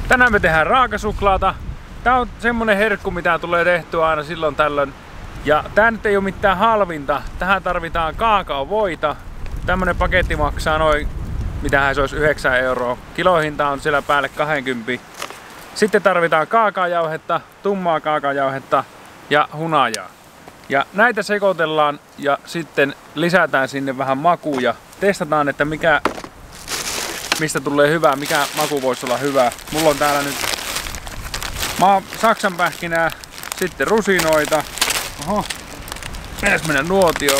Tänään me tehdään raakasuklaata. Tää on semmonen herkku, mitä tulee tehtyä aina silloin tällöin. Ja tää nyt ei oo mitään halvinta. Tähän tarvitaan kaakaovoita. Tämmönen paketti maksaa noin, mitähän se olisi, 9 €. Kilohinta on siellä päälle 20. Sitten tarvitaan kaakaojauhetta, tummaa kaakaojauhetta ja hunajaa. Ja näitä sekoitellaan ja sitten lisätään sinne vähän makuja. Testataan, että mistä tulee hyvää, mikä maku voisi olla hyvä. Mulla on täällä nyt saksanpähkinää, sitten rusinoita. Oho, pitäis mennä nuotioon.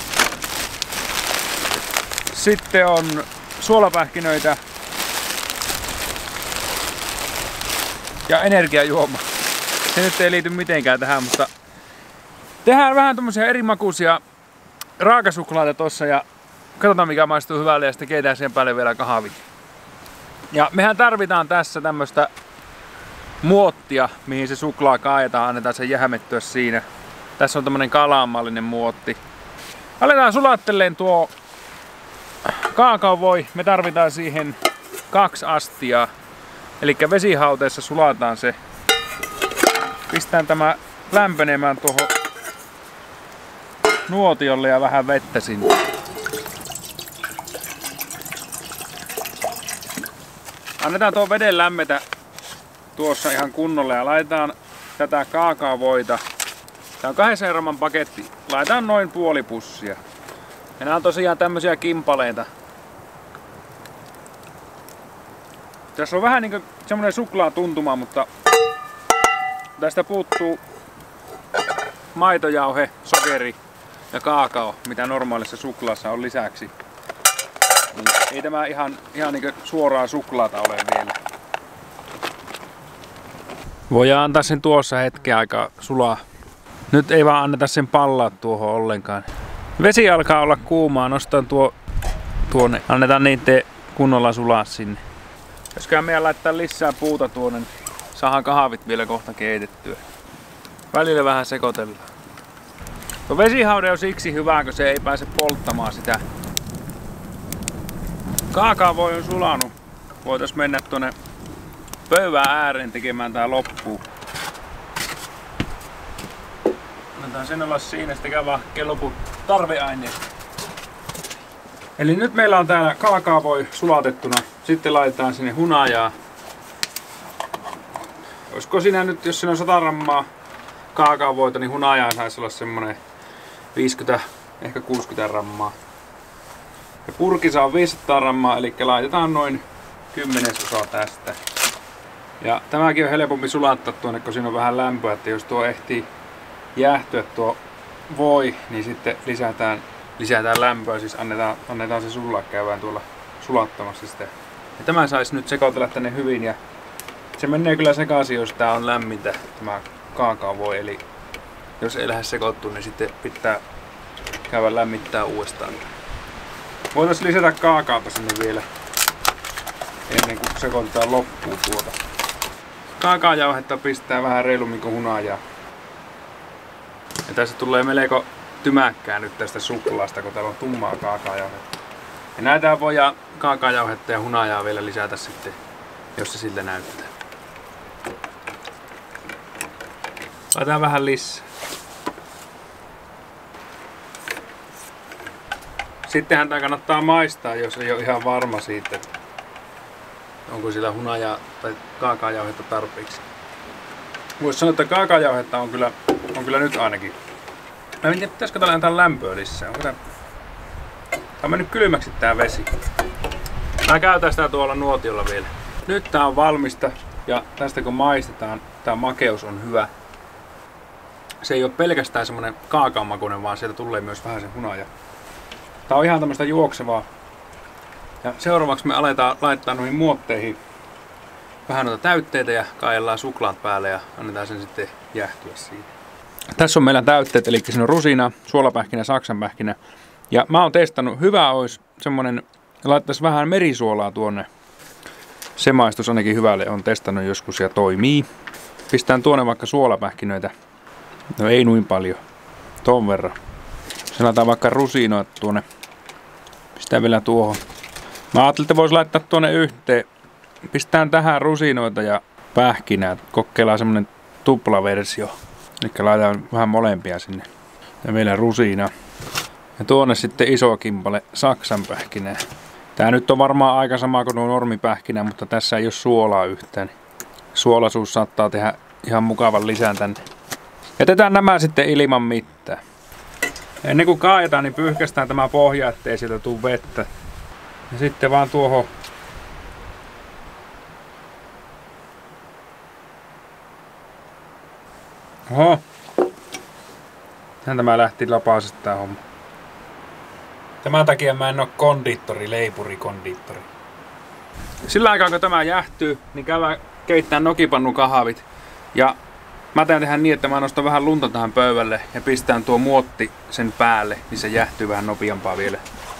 Sitten on suolapähkinöitä ja energiajuoma. Se nyt ei liity mitenkään tähän, mutta tehdään vähän tommosia erimakuisia raakasuklaata tossa ja katsotaan mikä maistuu hyvälle ja sitten keitään siihen päälle vielä kahvit. Ja mehän tarvitaan tässä tämmöstä muottia, mihin se suklaa kaadetaan, annetaan sen jähmettyä siinä. Tässä on tämmönen kalamallinen muotti. Aletaan sulatteleen tuo kaakaovoi. Me tarvitaan siihen 2 astiaa. Eli vesihauteessa sulataan se. Pistään tämä lämpenemään tuohon nuotiolle ja vähän vettä sinne. Annetaan tuon veden lämmetä tuossa ihan kunnolla ja laitetaan tätä kaakaovoita. Tää on 200 gramman paketti. Laitetaan noin puoli pussia. Ja nää on tosiaan tämmösiä kimpaleita. Tässä on vähän niinku semmonen suklaatuntuma, mutta tästä puuttuu maitojauhe, sokeri ja kaakao, mitä normaalissa suklaassa on lisäksi. Niin ei tämä ihan niinku suoraa suklaata ole vielä. Voidaan antaa sen tuossa hetken aikaa sulaa. Nyt ei vaan anneta sen pallaa tuohon ollenkaan. Vesi alkaa olla kuumaa, nostan tuonne. Annetaan niitä kunnolla sulaa sinne. Joskään meidän laittaa lisää puuta tuonne, niin saadaan kahvit vielä kohta keitettyä. Välillä vähän sekoitellaan. Tuo vesihaude on siksi hyvä, kun se ei pääse polttamaan sitä. Kaakaovoi on sulanut. Voitais mennä tuonne pöydän ääreen tekemään tää loppuun. Annetaan sen olla siinä, sitten käy vaan lopun tarveaineista. Eli nyt meillä on täällä kaakaovoi sulatettuna. Sitten laitetaan sinne hunajaa. Olisiko siinä nyt, jos siinä on 100 grammaa kaakaovoita, niin hunajaa saisi olla semmonen 50, ehkä 60 grammaa. Ja purkissa on 500 grammaa, eli laitetaan noin 10% tästä. Ja tämäkin on helpompi sulattaa tuonne, kun siinä on vähän lämpöä, että jos tuo ehtii jäähtyä tuo voi, niin sitten lisätään lämpöä, siis annetaan se sulaa, käydään tuolla sulattamassa sitä. Ja tämä saisi nyt sekoitella tänne hyvin ja se menee kyllä sekaisin, jos tää on lämmintä, tämä kaakaovoi, eli jos ei lähde sekoittua, niin sitten pitää käydä lämmittää uudestaan. Voitaisiin lisätä kaakaota sinne vielä ennen kuin sekoitetaan loppuun tuota. Kaakaojauhetta pistää vähän reilummin kuin hunajaa. Ja tässä tulee melko tymäkkää nyt tästä suklaasta, kun täällä on tummaa kaakaojauhetta. Ja näitä voidaan kaakaojauhetta ja hunajaa vielä lisätä sitten, jos se siltä näyttää. Laitetaan vähän lisää. Sittenhän tää kannattaa maistaa, jos ei ole ihan varma siitä, että onko sillä hunajaa tai kaakaojauhetta tarpeeksi. Voisi sanoa, että kaakaojauhetta on kyllä nyt ainakin. Mä en tiedä, pitäisikö täällä antaa lämpöä lisää. Tää on mennyt kylmäksi tää vesi. Mä käytän sitä tuolla nuotiolla vielä. Nyt tää on valmista ja tästä kun maistetaan, tää makeus on hyvä. Se ei ole pelkästään semmonen kaakaomakuinen, vaan sieltä tulee myös vähän se hunaja. Tää on ihan tämmöstä juoksevaa. Ja seuraavaksi me aletaan laittaa noihin muotteihin vähän noita täytteitä ja kaajellaan suklaat päälle ja annetaan sen sitten jäähtyä siitä. Tässä on meillä täytteet, eli siinä on rusina, suolapähkinä, saksanpähkinä. Ja mä oon testannut, hyvä olisi semmonen, laittaisi vähän merisuolaa tuonne. Se maistus ainakin hyvälle, on testannut joskus ja toimii. Pistään tuonne vaikka suolapähkinöitä. No ei noin paljon, ton verran. Se laitetaan vaikka rusinoita tuonne. Pistää vielä tuohon. Mä ajattelin, että voisi laittaa tuonne yhteen Pistetään tähän rusinoita ja pähkinää. Kokeillaan semmonen tuplaversio. Eli laitetaan vähän molempia sinne. Ja vielä rusina. Ja tuonne sitten iso kimpale Saksan pähkinää. Tää nyt on varmaan aika sama kuin nuo normipähkinä, mutta tässä ei ole suolaa yhtään. Suolaisuus saattaa tehdä ihan mukavan lisän tänne. Jätetään nämä sitten ilman mitään. Ennen kuin kaadetaan, niin pyyhkästään tämä pohja, ettei sieltä tule vettä. Ja sitten vaan tuohon. Oho. Tämä lähti lapasesta tää homma. Tämän takia mä en oo kondiittori, leipurikondiittori. Sillä aikaa kun tämä jähtyy, niin käydään keittää nokipannukahvit. Ja mä teen tehdä niin, että mä nostan vähän lunta tähän pöydälle ja pistän tuo muotti sen päälle, niin se jähtyy vähän nopeampaa vielä.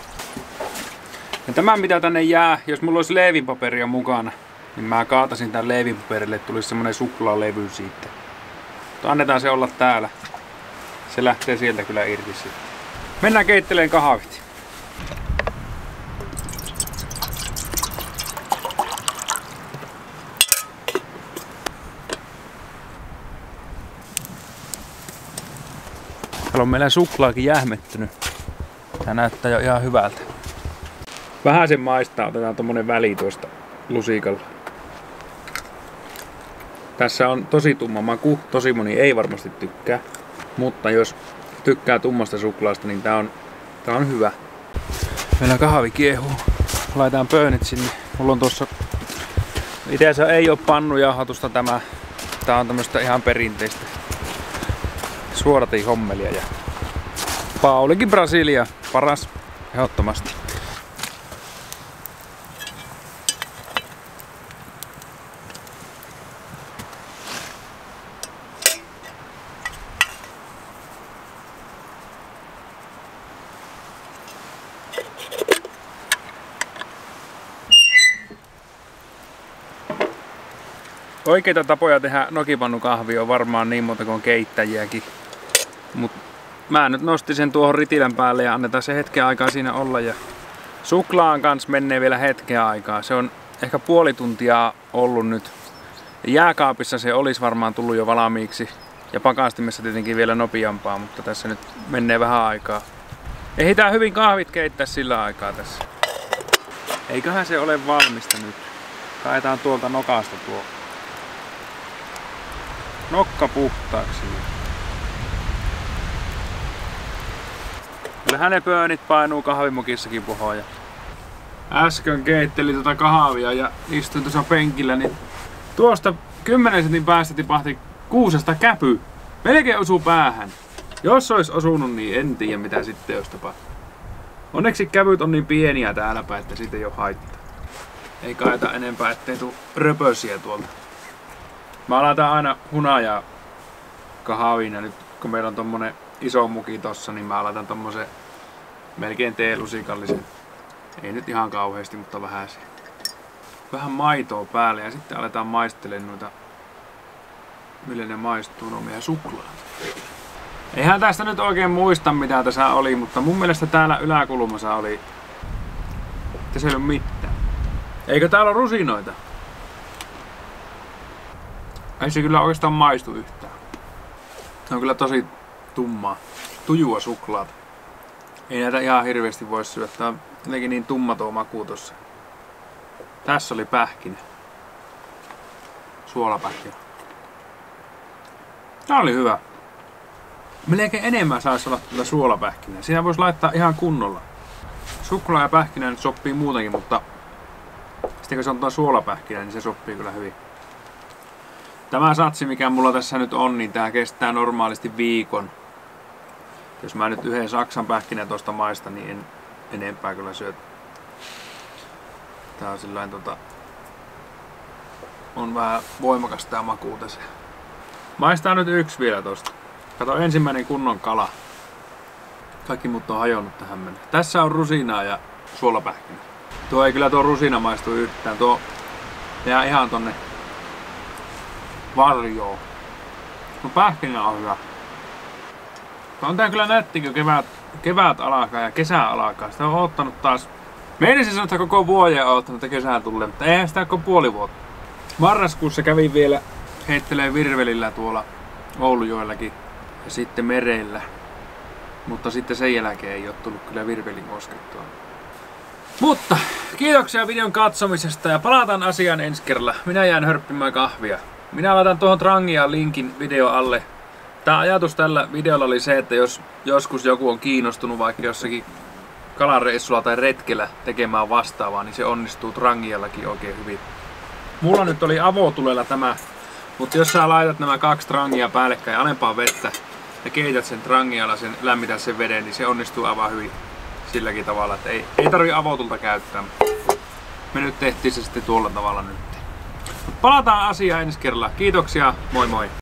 Ja tämä mitä tänne jää, jos mulla olisi leivinpaperia mukana, niin mä kaatasin tän leivinpaperille, että tulisi semmonen suklaalevy siitä. Mutta annetaan se olla täällä. Se lähtee sieltä kyllä irti sitten. Mennään keitteleen kahvit. Täällä on meillä suklaakin jähmettynyt. Tää näyttää jo ihan hyvältä. Vähän sen maistaa, otetaan tommonen väli tuosta lusikalla. Tässä on tosi tumma maku, tosi moni ei varmasti tykkää. Mutta jos tykkää tummasta suklaasta, niin tää on hyvä. Meillä kahvi kiehuu. Laitetaan pöönit sinne. Mulla on tuossa... Itse ei oo pannujauhatusta tämä. Tää on tämmöstä ihan perinteistä suodatin hommelia ja Paulikin Brasilia paras ehdottomasti. Oikeita tapoja tehdä nokipannukahvia on varmaan niin monta kuin keittäjiäkin. Mut mä nyt nostin sen tuohon ritilän päälle ja annetaan se hetken aikaa siinä olla. Ja suklaan kanssa menee vielä hetken aikaa. Se on ehkä puoli tuntia ollut nyt. Jääkaapissa se olisi varmaan tullut jo valmiiksi. Ja pakastimessa tietenkin vielä nopeampaa, mutta tässä nyt menee vähän aikaa. Ehditään hyvin kahvit keittää sillä aikaa tässä. Eiköhän se ole valmista nyt. Kaetaan tuolta nokasta tuo nokka puhtaaksi. Kyllähän ne pöönit painuu kahvimukissakin pohoja. Äsken keittelin tota kahvia ja istuin tuossa penkillä, niin tuosta 10 sentin päästä tipahti kuusesta käpy. Melkein osuu päähän. Jos olisi osunut, niin en tiedä mitä sitten olisi tapahtunut. Onneksi kävyt on niin pieniä täällä päin, että siitä ei ole haittaa. Ei kaeta enempää, ettei tuu röpösiä tuolta. Mä laitan aina hunajaa kahviin ja nyt kun meillä on tommonen iso muki tossa, niin mä laitan tommosen melkein teelusikallisen. Ei nyt ihan kauheasti, mutta vähän se. Vähän maitoa päälle ja sitten aletaan maistelemaan noita, millä ne maistuu, no meidän suklaat. Eihän tästä nyt oikein muista mitä tässä oli, mutta mun mielestä täällä yläkulmassa oli, että se ei ole mitään. Eikö täällä ole rusinoita? Ei se kyllä oikeastaan maistu yhtään. Se on kyllä tosi tummaa, tujua suklaata. Ei näitä ihan hirveästi voi syödä. Tää on jotenkin niin tumma tuo maku tossa. Tässä oli pähkinä. Suolapähkinä. Tää oli hyvä. Melkein enemmän saisi olla tätä suolapähkinää. Siinä voisi laittaa ihan kunnolla. Suklaa ja pähkinä nyt sopii muutenkin, mutta sitten kun se on tuo suolapähkinä, niin se sopii kyllä hyvin. Tämä satsi, mikä mulla tässä nyt on, niin tää kestää normaalisti viikon. Jos mä nyt yhden Saksan pähkinän tosta maista, niin en enempää kyllä syötä. Tää on sillain on vähän voimakas tää maku tässä. Maistaa nyt yksi vielä tosta. Kato, ensimmäinen kunnon kala. Kaikki muut on hajonnut tähän mennä. Tässä on rusinaa ja suolapähkinä. Tuo ei kyllä tuo rusina maistu yhtään. Tuo jää ihan tonne varjoon. No pähkinä on hyvä. On tää kyllä nätti, kun kevät alkaa ja kesä alkaa. Sitä on odottanut taas Meinasin sanoa, että koko vuoden on ottanut kesään tulleen, mutta eihän sitä koko puoli vuotta. Marraskuussa kävin vielä heittelee virvelillä tuolla Oulujoellakin ja sitten merellä. Mutta sitten sen jälkeen ei ole tullut kyllä virvelin koskettua. Mutta kiitoksia videon katsomisesta ja palataan asiaan ensi kerralla. Minä jään hörppimään kahvia. Minä laitan tuohon Trangiaan linkin video alle. Tämä ajatus tällä videolla oli se, että jos joskus joku on kiinnostunut vaikka jossakin kalareissulla tai retkellä tekemään vastaavaa, niin se onnistuu Trangiallakin oikein hyvin. Mulla nyt oli avotulella tämä, mutta jos sä laitat nämä 2 trangia päällekkäin alempaa vettä ja keität sen trangialla, lämmität sen veden, niin se onnistuu aivan hyvin silläkin tavalla, että ei tarvi avotulta käyttää. Me nyt tehtiin se sitten tuolla tavalla nyt. Palataan asiaan ensi kerralla. Kiitoksia, moi moi!